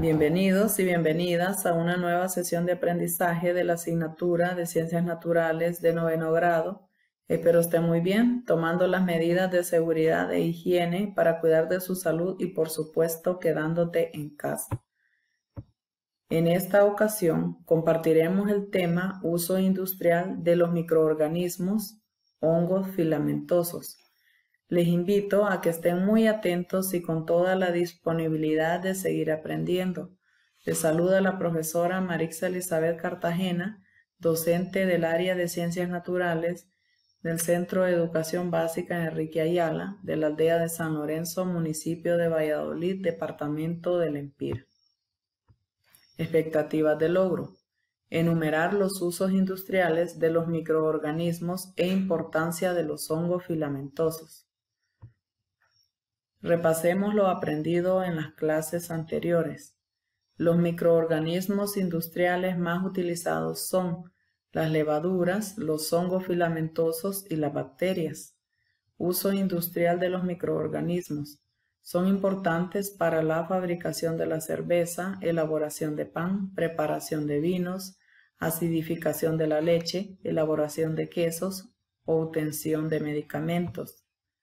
Bienvenidos y bienvenidas a una nueva sesión de aprendizaje de la asignatura de Ciencias Naturales de 9º grado. Espero estén muy bien, tomando las medidas de seguridad e higiene para cuidar de su salud y, por supuesto, quedándote en casa. En esta ocasión compartiremos el tema uso industrial de los microorganismos, hongos filamentosos. Les invito a que estén muy atentos y con toda la disponibilidad de seguir aprendiendo. Les saluda la profesora Marixa Elizabeth Cartagena, docente del área de Ciencias Naturales del Centro de Educación Básica Enrique Ayala, de la aldea de San Lorenzo, municipio de Valladolid, departamento del Empira. Expectativas de logro. Enumerar los usos industriales de los microorganismos e importancia de los hongos filamentosos. Repasemos lo aprendido en las clases anteriores. Los microorganismos industriales más utilizados son las levaduras, los hongos filamentosos y las bacterias. Uso industrial de los microorganismos. Son importantes para la fabricación de la cerveza, elaboración de pan, preparación de vinos, acidificación de la leche, elaboración de quesos o obtención de medicamentos.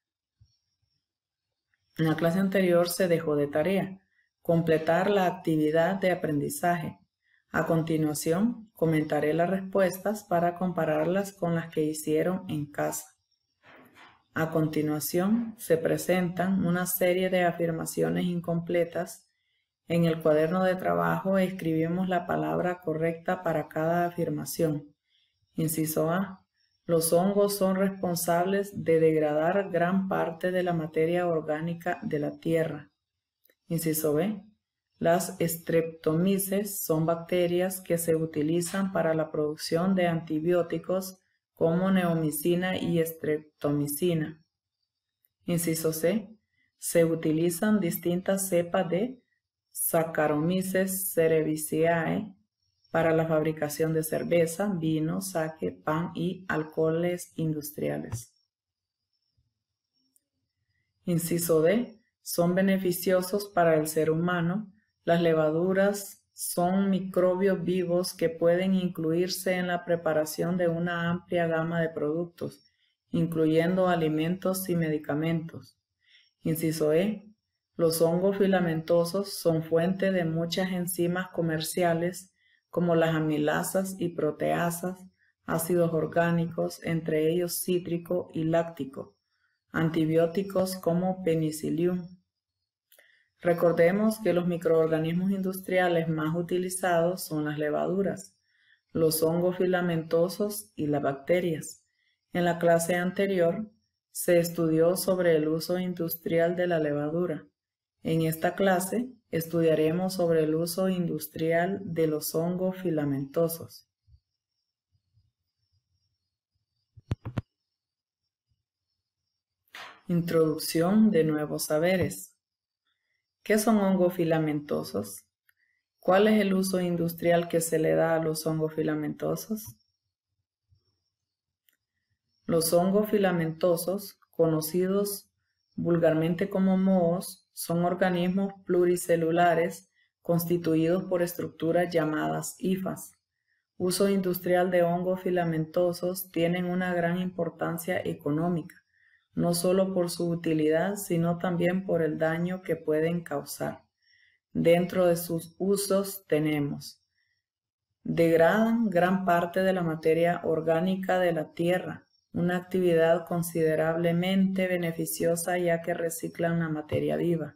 En la clase anterior se dejó de tarea completar la actividad de aprendizaje. A continuación, comentaré las respuestas para compararlas con las que hicieron en casa. A continuación, se presentan una serie de afirmaciones incompletas. En el cuaderno de trabajo escribimos la palabra correcta para cada afirmación. Inciso A. Los hongos son responsables de degradar gran parte de la materia orgánica de la tierra. Inciso B. Las streptomyces son bacterias que se utilizan para la producción de antibióticos como neomicina y streptomicina. Inciso C. Se utilizan distintas cepas de Saccharomyces cerevisiae para la fabricación de cerveza, vino, sake, pan y alcoholes industriales. Inciso D. Son beneficiosos para el ser humano. Las levaduras son microbios vivos que pueden incluirse en la preparación de una amplia gama de productos, incluyendo alimentos y medicamentos. Inciso E. Los hongos filamentosos son fuente de muchas enzimas comerciales como las amilasas y proteasas, ácidos orgánicos, entre ellos cítrico y láctico, antibióticos como penicillium. Recordemos que los microorganismos industriales más utilizados son las levaduras, los hongos filamentosos y las bacterias. En la clase anterior se estudió sobre el uso industrial de la levadura. En esta clase estudiaremos sobre el uso industrial de los hongos filamentosos. Introducción de nuevos saberes. ¿Qué son hongos filamentosos? ¿Cuál es el uso industrial que se le da a los hongos filamentosos? Los hongos filamentosos, conocidos vulgarmente como mohos, son organismos pluricelulares constituidos por estructuras llamadas hifas. Uso industrial de hongos filamentosos tienen una gran importancia económica, no solo por su utilidad, sino también por el daño que pueden causar. Dentro de sus usos tenemos: degradan gran parte de la materia orgánica de la tierra, una actividad considerablemente beneficiosa ya que reciclan la materia viva.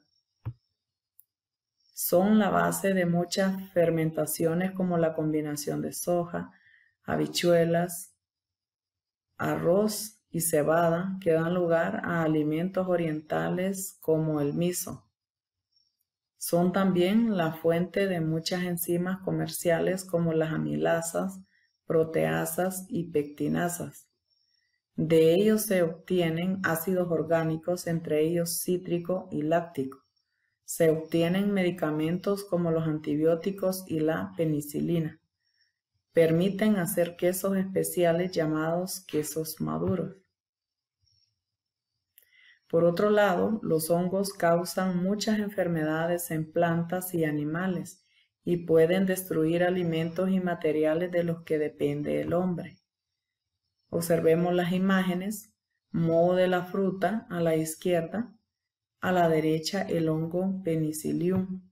Son la base de muchas fermentaciones como la combinación de soja, habichuelas, arroz y cebada, que dan lugar a alimentos orientales como el miso. Son también la fuente de muchas enzimas comerciales como las amilasas, proteasas y pectinasas. De ellos se obtienen ácidos orgánicos, entre ellos cítrico y láctico. Se obtienen medicamentos como los antibióticos y la penicilina. Permiten hacer quesos especiales llamados quesos maduros. Por otro lado, los hongos causan muchas enfermedades en plantas y animales y pueden destruir alimentos y materiales de los que depende el hombre. Observemos las imágenes: moho de la fruta a la izquierda, a la derecha el hongo Penicillium.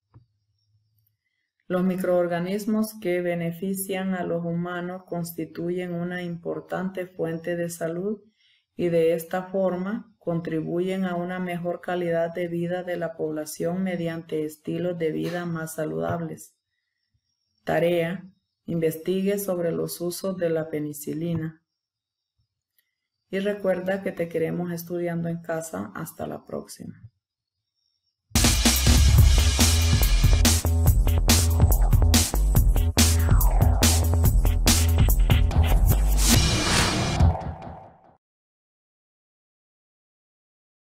Los microorganismos que benefician a los humanos constituyen una importante fuente de salud y de esta forma contribuyen a una mejor calidad de vida de la población mediante estilos de vida más saludables. Tarea: investigue sobre los usos de la penicilina. Y recuerda que te queremos estudiando en casa. Hasta la próxima.